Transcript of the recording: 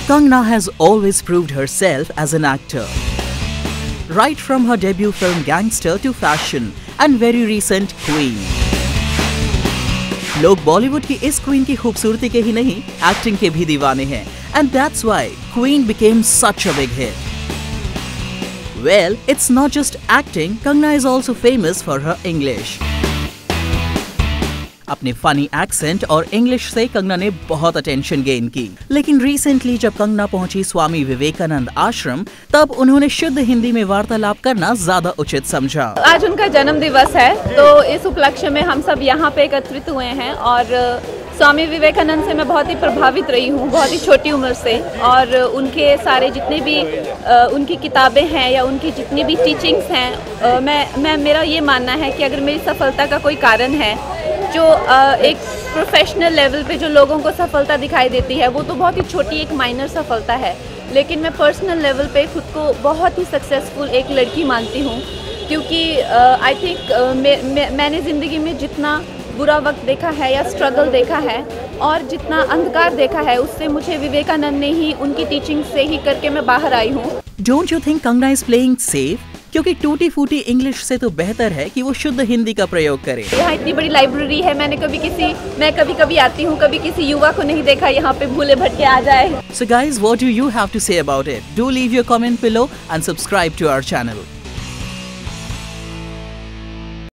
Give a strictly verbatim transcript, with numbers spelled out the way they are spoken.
Kangna has always proved herself as an actor. Right from her debut film Gangster to Fashion and very recent Queen. लोग बॉलीवुड की इस queen की खूबसूरती के ही नहीं, एक्टिंग के भी दीवाने हैं, and that's why Queen became such a big hit. Well, it's not just acting. Kangna is also famous for her English. अपने फनी एक्सेंट और इंग्लिश से कंगना ने बहुत अटेंशन गेन की, लेकिन रिसेंटली जब कंगना पहुंची स्वामी विवेकानंद आश्रम, तब उन्होंने शुद्ध हिंदी में वार्तालाप करना ज्यादा उचित समझा। आज उनका जन्म दिवस है, तो इस उपलक्ष्य में हम सब यहाँ पे एकत्रित हुए हैं और स्वामी विवेकानंद से मैं बहुत ही प्रभावित रही हूँ, बहुत ही छोटी उम्र से, और उनके सारे जितने भी उनकी किताबें हैं या उनकी जितनी भी टीचिंग्स हैं, मैं मैं मेरा ये मानना है कि अगर मेरी सफलता का कोई कारण है, जो एक प्रोफेशनल लेवल पे जो लोगों को सफलता दिखाई देती है, वो तो बहुत ही छोटी एक माइनर सफलता है, लेकिन मैं पर्सनल लेवल पे खुद को बहुत ही सक्सेसफुल एक लड़की मानती हूँ, क्योंकि आई uh, थिंक uh, मैं, मैं, मैंने ज़िंदगी में जितना बुरा वक्त देखा है या स्ट्रगल देखा है और जितना अंधकार देखा है, उससे मुझे विवेकानंद ने ही उनकी टीचिंग से ही करके मैं बाहर आई हूँ। Don't you think Kangana is playing safe? क्योंकि टूटी फूटी इंग्लिश से तो बेहतर है कि वो शुद्ध हिंदी का प्रयोग करे। यहाँ इतनी बड़ी लाइब्रेरी है, मैंने कभी किसी मैं कभी कभी आती हूँ, कभी किसी युवा को नहीं देखा यहाँ पे भूले भटके आ जाए। So guys, what do you have to say about it? Do leave your comment below and subscribe to our channel.